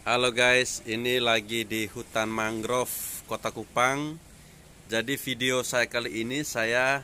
Halo guys, ini lagi di hutan mangrove Kota Kupang. Jadi video saya kali ini saya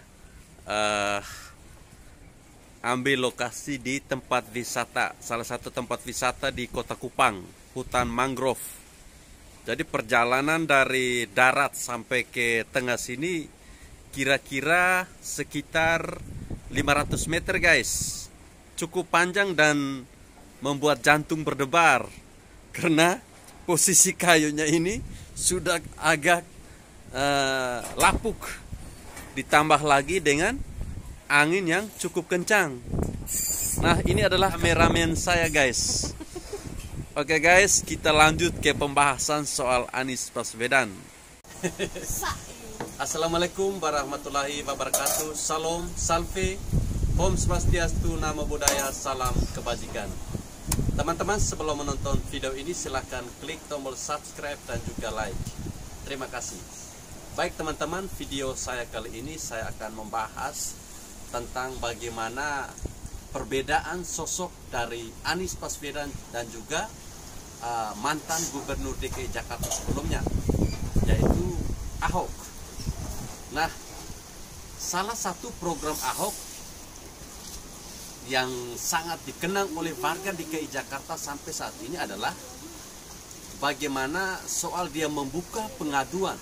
ambil lokasi di tempat wisata, salah satu tempat wisata di Kota Kupang, hutan mangrove. Jadi perjalanan dari darat sampai ke tengah sini kira-kira sekitar 500 meter guys. Cukup panjang dan membuat jantung berdebar. Karena posisi kayunya ini sudah agak lapuk, ditambah lagi dengan angin yang cukup kencang. Nah, ini adalah kameramen saya guys. Oke guys, kita lanjut ke pembahasan soal Anies Baswedan. Assalamualaikum warahmatullahi wabarakatuh. Salam, salve, Om Swastiastu, Namo Buddhaya, salam kebajikan. Teman-teman, sebelum menonton video ini silahkan klik tombol subscribe dan juga like. Terima kasih. Baik teman-teman, video saya kali ini saya akan membahas tentang bagaimana perbedaan sosok dari Anies Baswedan dan juga mantan Gubernur DKI Jakarta sebelumnya, yaitu Ahok. Nah, salah satu program Ahok yang sangat dikenang oleh warga DKI Jakarta sampai saat ini adalah bagaimana soal dia membuka pengaduan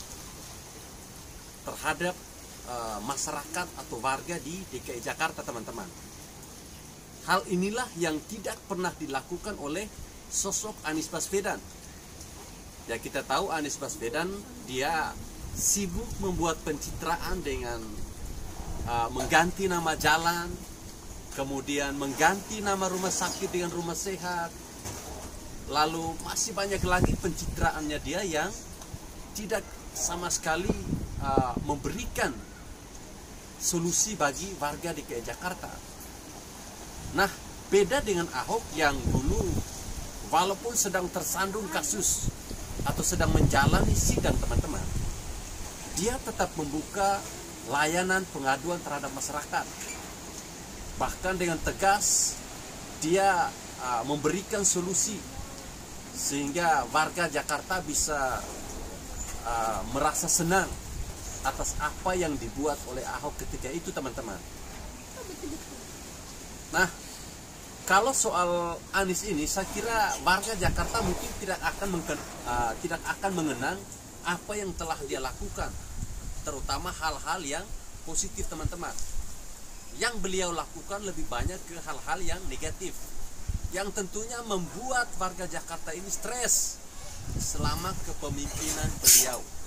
terhadap masyarakat atau warga di DKI Jakarta, teman-teman. Hal inilah yang tidak pernah dilakukan oleh sosok Anies Baswedan. Ya, kita tahu Anies Baswedan dia sibuk membuat pencitraan dengan mengganti nama jalan, kemudian mengganti nama rumah sakit dengan rumah sehat. Lalu masih banyak lagi pencitraannya dia yang tidak sama sekali memberikan solusi bagi warga DKI Jakarta. Nah, beda dengan Ahok yang dulu walaupun sedang tersandung kasus atau sedang menjalani sidang, teman-teman, dia tetap membuka layanan pengaduan terhadap masyarakat. Bahkan dengan tegas dia memberikan solusi sehingga warga Jakarta bisa merasa senang atas apa yang dibuat oleh Ahok ketika itu, teman-teman. Nah, kalau soal Anies ini, saya kira warga Jakarta mungkin tidak akan mengenang apa yang telah dia lakukan, terutama hal-hal yang positif, teman-teman. Yang beliau lakukan lebih banyak ke hal-hal yang negatif, yang tentunya membuat warga Jakarta ini stres selama kepemimpinan beliau.